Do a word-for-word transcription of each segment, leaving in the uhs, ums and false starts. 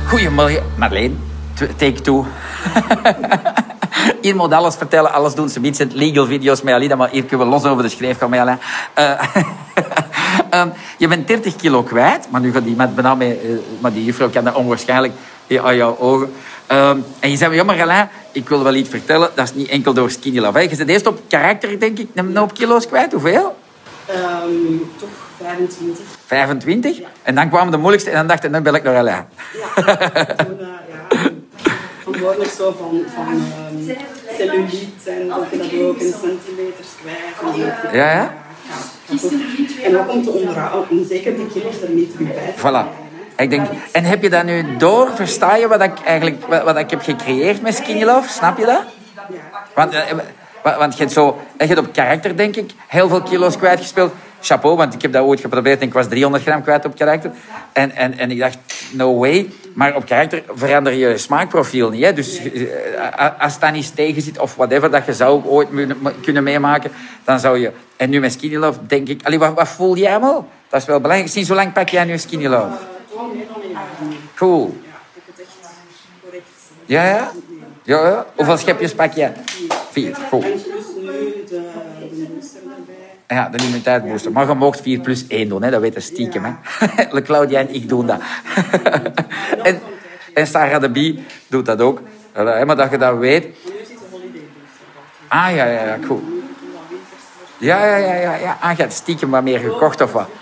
Goedemorgen, Marleen. Take two. Hier moet alles vertellen, alles doen. Ze biedt legal video's met Alida, maar hier kunnen we los over de schreef gaan met Alain. Uh, um, je bent dertig kilo kwijt, maar nu gaat die met bijna mee, uh, maar die juffrouw kan dat onwaarschijnlijk aan jouw ogen. Um, en je zei, jammer Alain, ik wil wel iets vertellen, dat is niet enkel door Skinny Love. Je zit eerst op karakter, denk ik, een hoop kilo's kwijt. Hoeveel? Um, toch vijfentwintig. vijfentwintig? Ja. En dan kwam de moeilijkste en dan dacht ik, dan bel ik naar Alain. Ja, toen, uh, ja, verantwoordelijk zo van, van um, celluliet en dat je dat ook in centimeters kwijt. En ja, ja? Ja, en ook om te onderhouden, om zeker die kilo's er niet terug bij te voilà. Ik denk, en heb je dat nu door? Versta je wat ik eigenlijk wat, wat ik heb gecreëerd met Skinny Love? Snap je dat? Ja. Want, want je hebt zo, je hebt op karakter, denk ik, heel veel kilo's kwijtgespeeld. Chapeau, want ik heb dat ooit geprobeerd en ik was driehonderd gram kwijt op karakter. En, en, en ik dacht, no way. Maar op karakter verander je je smaakprofiel niet. Hè? Dus als dat niet tegen zit of whatever, dat je zou ooit kunnen meemaken, dan zou je... En nu met Skinny Love, denk ik... Allee, wat, wat voel jij allemaal? Dat is wel belangrijk. Sinds hoe lang pak jij nu Skinny Love? Gewoon meer dan een jaar. Cool. Ja, ik heb het echt correct. Ja, ja? Ja, ja. Hoeveel schepjes pak jij? Vier. Cool. En dus nu de, de booster erbij. Ja, de immuniteitsbooster. Maar je mag vier plus één doen, hè. Dat weet je stiekem. Hè. Claudia en ik doen dat. en, en Sarah de Bie doet dat ook. Maar dat je dat weet. Nu zit de holiday booster. Ah, ja, ja, ja, cool. Ja, ja, ja, ja. ja. Ah, je hebt stiekem wat meer gekocht of wat?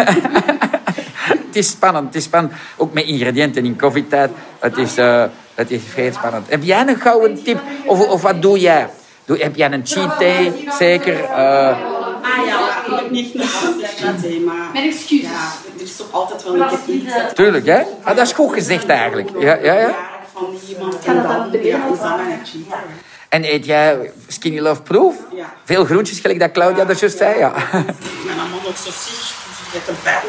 Het is spannend, het is spannend. Ook met ingrediënten in koffietijd. Het is, uh, het is vrij spannend. Heb jij een gouden tip? Of, of wat doe jij? Doe, heb jij een cheat day? Zeker? Uh... Ah ja, ik heb niet echt een cheat day, maar... Met excuses. Ja, er is toch altijd wel een keer iets. Tuurlijk, hè? Ah, dat is goed gezegd eigenlijk. Ja, ja, ja. Van iemand en dan ja, is dat mijn cheat day. En eet jij Skinny Love Proof? Ja. Veel groentjes, gelijk dat Claudia er juist zei, ja. Mijn man ook zo ziek, dus je hebt een pijn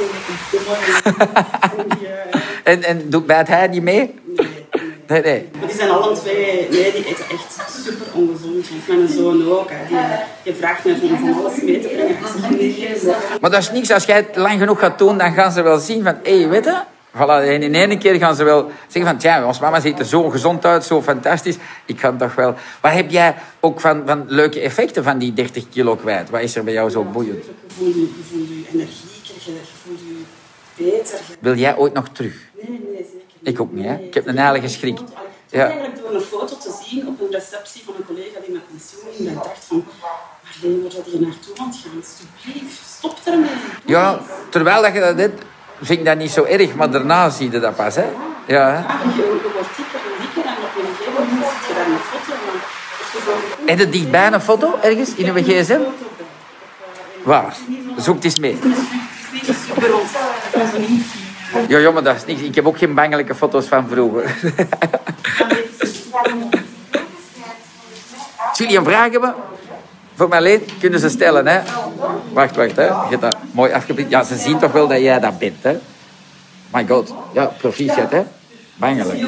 met een En, en doet bijt hij niet mee? Nee, nee. nee. Maar die zijn alle twee... Nee, die eten echt super ongezond. Want mijn zoon ook. Hè. Die, die vraagt mij van, van alles mee te brengen. Ik zeg, nee, maar dat is niks. Als jij het lang genoeg gaat doen, dan gaan ze wel zien van... Hé, hey, weet je... Voilà, en in één keer gaan ze wel zeggen van... Tja, ons mama ziet er zo gezond uit, zo fantastisch. Ik ga toch wel... Wat heb jij ook van, van leuke effecten van die dertig kilo kwijt? Wat is er bij jou zo boeiend? Je voelt je, je, voelt je energieker, je, je voelt je beter. Wil jij ooit nog terug? Nee, nee, zeker niet. Ik ook niet, hè. Ik heb een heilige schrik. Het was eigenlijk door een foto te zien op een receptie van een collega die met pensioen ging. En ik dacht van... Marleen, waar zou je naartoe aan het gaan? Alsjeblieft, stop ermee. Ja, terwijl dat je dat deed... vind ik dat niet zo erg, maar daarna zie je dat pas, hè? Ja, hè? Ja, je, je wordt dikker en dikker en op een gegeven moment zit je daar een foto van. Heb je dichtbij een foto ergens in uw gsm? Waar? Zoek het eens mee. Het is niet super rond. Dat kan zo niet. Ja, ja, maar dat is niks. Ik heb ook geen bangelijke foto's van vroeger. Als jullie een vraag hebben, voor Marleen, kunnen ze stellen, hè? Wacht, wacht, hè. Je hebt dat mooi afgebeeld. Ja, ze zien toch wel dat jij dat bent, hè? My god. Ja, proficiat, hè? Bangelijk.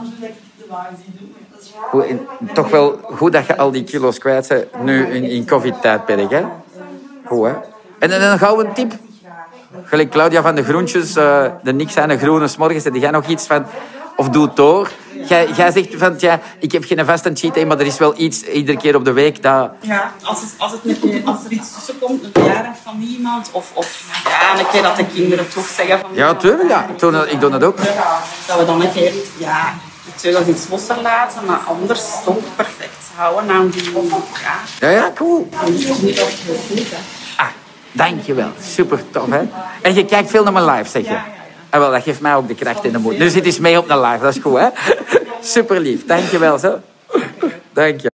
Goed, en toch wel goed dat je al die kilo's kwijt bent nu in, in COVID-tijdperk, hè? Goed, hè? En dan een gouden tip. Gelijk Claudia van de groentjes, uh, de niks aan de groene 's morgens. Heb jij nog iets van... Of doe het door. Jij, jij zegt van, ja, ik heb geen vaste cheat day, maar er is wel iets iedere keer op de week dat... Ja, als, het, als, het met je, als er iets tussen komt, een verjaardag van iemand, of, of ja, een keer dat de kinderen toch zeggen van... Ja, tuurlijk, ja. Ik doe, ik doe dat ook. Dat we dan een keer, ja, natuurlijk iets losser laten, maar anders toch perfect houden aan die... Ja, Ja, ja, cool. dat is toch niet altijd goed, hè. Ah, dankjewel. Super tof, hè? En je kijkt veel naar mijn live, zeg je? Ja, ja, ja. En wel, dat geeft mij ook de kracht in de moed. Nu zit eens mee op de live, dat is goed, hè? Super lief. Dankjewel, zo. Dank je.